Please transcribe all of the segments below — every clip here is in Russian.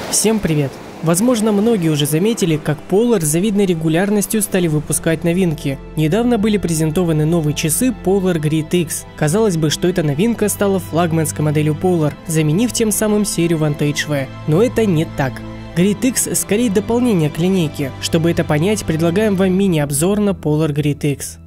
Всем привет! Возможно, многие уже заметили, как Polar с завидной регулярностью стали выпускать новинки. Недавно были презентованы новые часы Polar Grid X. Казалось бы, что эта новинка стала флагманской моделью Polar, заменив тем самым серию Vantage V. Но это не так. Grid X скорее дополнение к линейке. Чтобы это понять, предлагаем вам мини-обзор на Polar Grid X.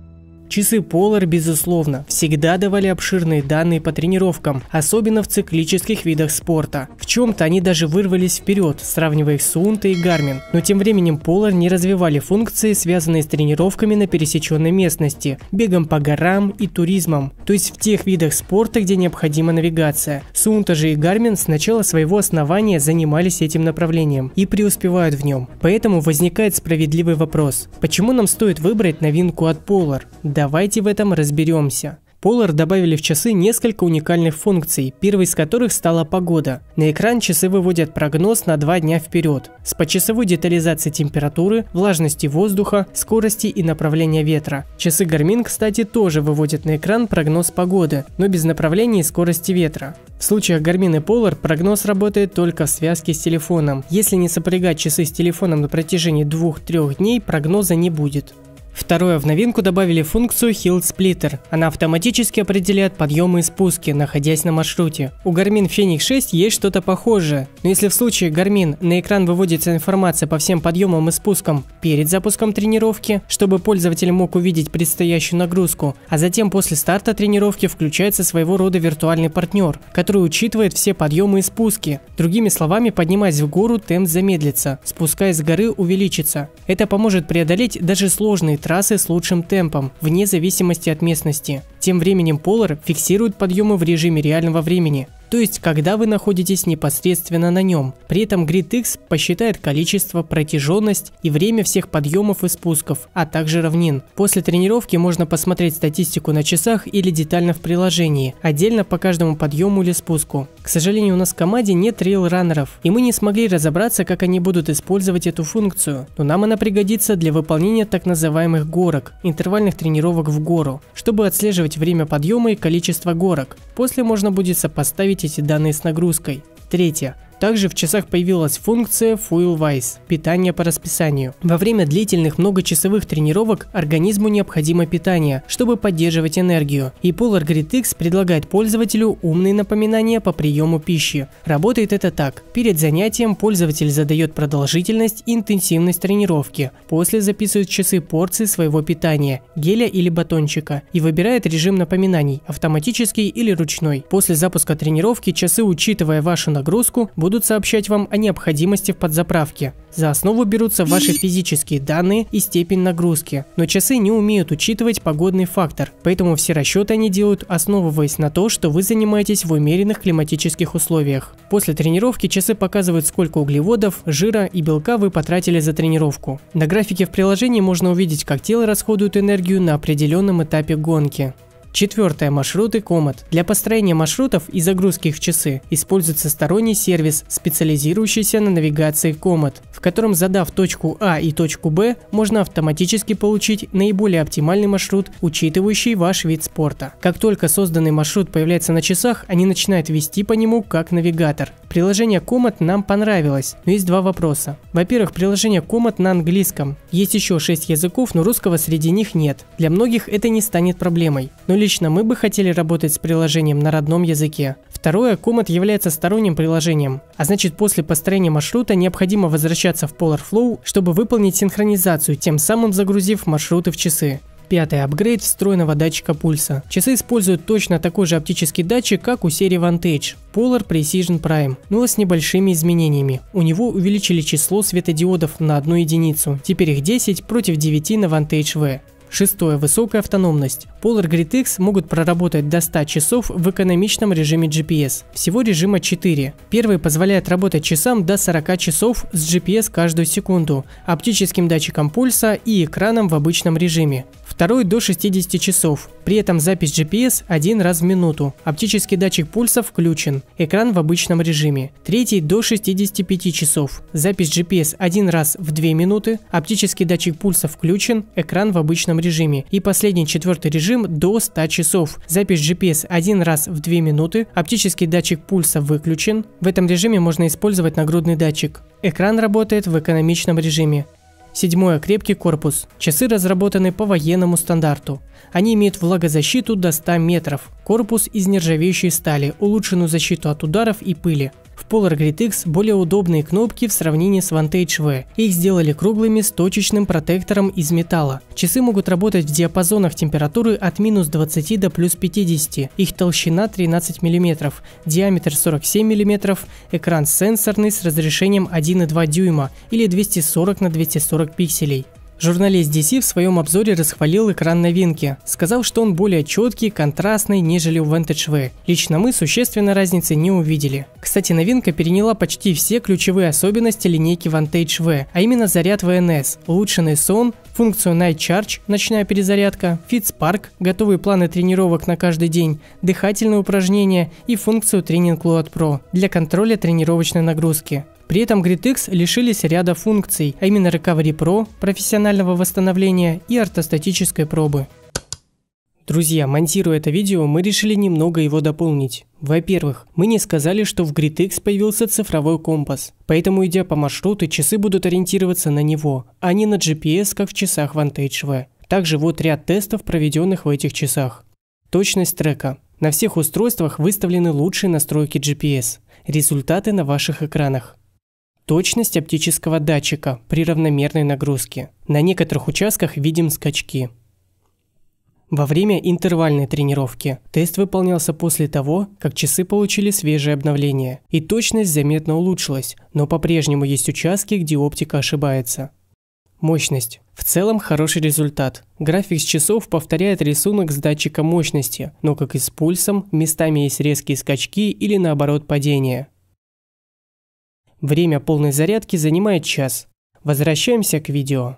Часы Polar, безусловно, всегда давали обширные данные по тренировкам, особенно в циклических видах спорта. В чем-то они даже вырвались вперед, сравнивая их с Suunto и Garmin, но тем временем Polar не развивали функции, связанные с тренировками на пересеченной местности, бегом по горам и туризмом, то есть в тех видах спорта, где необходима навигация. Suunto же и Garmin с начала своего основания занимались этим направлением и преуспевают в нем. Поэтому возникает справедливый вопрос: почему нам стоит выбрать новинку от Polar? Давайте в этом разберемся. Polar добавили в часы несколько уникальных функций, первой из которых стала погода. На экран часы выводят прогноз на 2 дня вперед, с почасовой детализацией температуры, влажности воздуха, скорости и направления ветра. Часы Garmin, кстати, тоже выводят на экран прогноз погоды, но без направления и скорости ветра. В случаях Garmin и Polar прогноз работает только в связке с телефоном. Если не сопрягать часы с телефоном на протяжении 2-3 дней, прогноза не будет. Второе, в новинку добавили функцию Hill Splitter. Она автоматически определяет подъемы и спуски, находясь на маршруте. У Garmin Fenix 6 есть что-то похожее, но если в случае Garmin на экран выводится информация по всем подъемам и спускам перед запуском тренировки, чтобы пользователь мог увидеть предстоящую нагрузку, а затем после старта тренировки включается своего рода виртуальный партнер, который учитывает все подъемы и спуски. Другими словами, поднимаясь в гору, темп замедлится, спускаясь с горы увеличится. Это поможет преодолеть даже сложные трассы с лучшим темпом, вне зависимости от местности. Тем временем Polar фиксирует подъемы в режиме реального времени, то есть когда вы находитесь непосредственно на нем. При этом Grid X посчитает количество, протяженность и время всех подъемов и спусков, а также равнин. После тренировки можно посмотреть статистику на часах или детально в приложении, отдельно по каждому подъему или спуску. К сожалению, у нас в команде нет трейл-раннеров, и мы не смогли разобраться, как они будут использовать эту функцию, но нам она пригодится для выполнения так называемых горок, интервальных тренировок в гору, чтобы отслеживать время подъема и количество горок. После можно будет сопоставить эти данные с нагрузкой. Третье. Также в часах появилась функция Fuel Wise – питание по расписанию. Во время длительных многочасовых тренировок организму необходимо питание, чтобы поддерживать энергию. И Polar Grid X предлагает пользователю умные напоминания по приему пищи. Работает это так. Перед занятием пользователь задает продолжительность и интенсивность тренировки. После записывает в часы порции своего питания, геля или батончика, и выбирает режим напоминаний – автоматический или ручной. После запуска тренировки часы, учитывая вашу нагрузку, будут сообщать вам о необходимости в подзаправке. За основу берутся ваши физические данные и степень нагрузки, но часы не умеют учитывать погодный фактор, поэтому все расчеты они делают, основываясь на то, что вы занимаетесь в умеренных климатических условиях. После тренировки часы показывают, сколько углеводов, жира и белка вы потратили за тренировку. На графике в приложении можно увидеть, как тело расходует энергию на определенном этапе гонки. Четвертое. Маршруты Komoot. Для построения маршрутов и загрузки их в часы используется сторонний сервис, специализирующийся на навигации Komoot, в котором, задав точку А и точку Б, можно автоматически получить наиболее оптимальный маршрут, учитывающий ваш вид спорта. Как только созданный маршрут появляется на часах, они начинают вести по нему как навигатор. Приложение Komoot нам понравилось, но есть два вопроса. Во-первых, приложение Komoot на английском. Есть еще 6 языков, но русского среди них нет. Для многих это не станет проблемой. Но лично мы бы хотели работать с приложением на родном языке. Второе, Komoot является сторонним приложением, а значит, после построения маршрута необходимо возвращаться в Polar Flow, чтобы выполнить синхронизацию, тем самым загрузив маршруты в часы. Пятый. Апгрейд встроенного датчика пульса. Часы используют точно такой же оптический датчик, как у серии Vantage Polar Precision Prime, но с небольшими изменениями. У него увеличили число светодиодов на 1 единицу, теперь их 10 против 9 на Vantage V. Шестое. Высокая автономность. Polar Grid X могут проработать до 100 часов в экономичном режиме GPS. Всего режима 4. Первый позволяет работать часам до 40 часов с GPS каждую секунду, оптическим датчиком пульса и экраном в обычном режиме. второй до 60 часов. При этом запись GPS один раз в минуту. Оптический датчик пульса включен. Экран в обычном режиме. Третий до 65 часов. Запись GPS один раз в 2 минуты. Оптический датчик пульса включен. Экран в обычном режиме. И последний, четвертый режим до 100 часов. Запись GPS один раз в 2 минуты. Оптический датчик пульса выключен. В этом режиме можно использовать нагрудный датчик. Экран работает в экономичном режиме. Седьмое. Крепкий корпус. Часы разработаны по военному стандарту. Они имеют влагозащиту до 100 метров. Корпус из нержавеющей стали, улучшенную защиту от ударов и пыли. В Polar Grit X более удобные кнопки в сравнении с Vantage V. Их сделали круглыми с точечным протектором из металла. Часы могут работать в диапазонах температуры от минус 20 до плюс 50. Их толщина 13 мм, диаметр 47 мм, экран сенсорный с разрешением 1,2 дюйма или 240 на 240 пикселей. Журналист DC в своем обзоре расхвалил экран новинки, сказав, что он более четкий, контрастный, нежели у Vantage V. Лично мы существенной разницы не увидели. Кстати, новинка переняла почти все ключевые особенности линейки Vantage V, а именно заряд ВНС, улучшенный сон, функцию Night Charge, ночная перезарядка, FitSpark, готовые планы тренировок на каждый день, дыхательные упражнения и функцию Training Load Pro для контроля тренировочной нагрузки. При этом Grit X лишились ряда функций, а именно Recovery Pro, профессионального восстановления и ортостатической пробы. Друзья, монтируя это видео, мы решили немного его дополнить. Во-первых, мы не сказали, что в Grit X появился цифровой компас, поэтому, идя по маршруту, часы будут ориентироваться на него, а не на GPS, как в часах Vantage V. Также вот ряд тестов, проведенных в этих часах. Точность трека. На всех устройствах выставлены лучшие настройки GPS. Результаты на ваших экранах. Точность оптического датчика при равномерной нагрузке. На некоторых участках видим скачки. Во время интервальной тренировки тест выполнялся после того, как часы получили свежее обновление, и точность заметно улучшилась, но по-прежнему есть участки, где оптика ошибается. Мощность. В целом хороший результат. График с часов повторяет рисунок с датчика мощности, но как и с пульсом, местами есть резкие скачки или наоборот падения. Время полной зарядки занимает час. Возвращаемся к видео.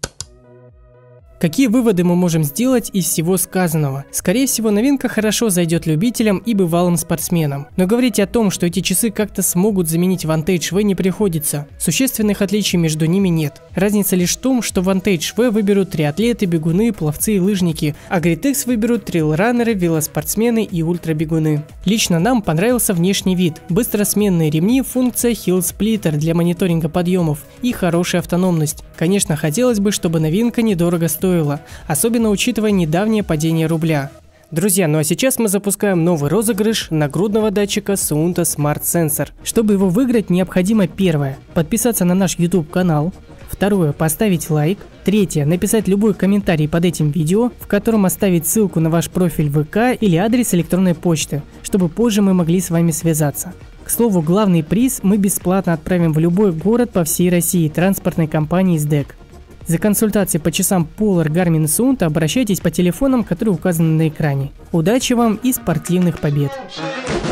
Какие выводы мы можем сделать из всего сказанного? Скорее всего, новинка хорошо зайдет любителям и бывалым спортсменам. Но говорить о том, что эти часы как-то смогут заменить Vantage V, не приходится. Существенных отличий между ними нет. Разница лишь в том, что Vantage V выберут триатлеты, бегуны, пловцы и лыжники, а Grit X выберут трейлранеры, велоспортсмены и ультрабегуны. Лично нам понравился внешний вид, быстросменные ремни, функция Hill Splitter для мониторинга подъемов и хорошая автономность. Конечно, хотелось бы, чтобы новинка недорого стоила, особенно учитывая недавнее падение рубля. Друзья, ну а сейчас мы запускаем новый розыгрыш нагрудного датчика Suunto Smart Sensor. Чтобы его выиграть, необходимо: первое – подписаться на наш YouTube канал, второе – поставить лайк, третье – написать любой комментарий под этим видео, в котором оставить ссылку на ваш профиль ВК или адрес электронной почты, чтобы позже мы могли с вами связаться. К слову, главный приз мы бесплатно отправим в любой город по всей России транспортной компании SDEC. За консультацией по часам Polar, Garmin и Suunto обращайтесь по телефонам, которые указаны на экране. Удачи вам и спортивных побед!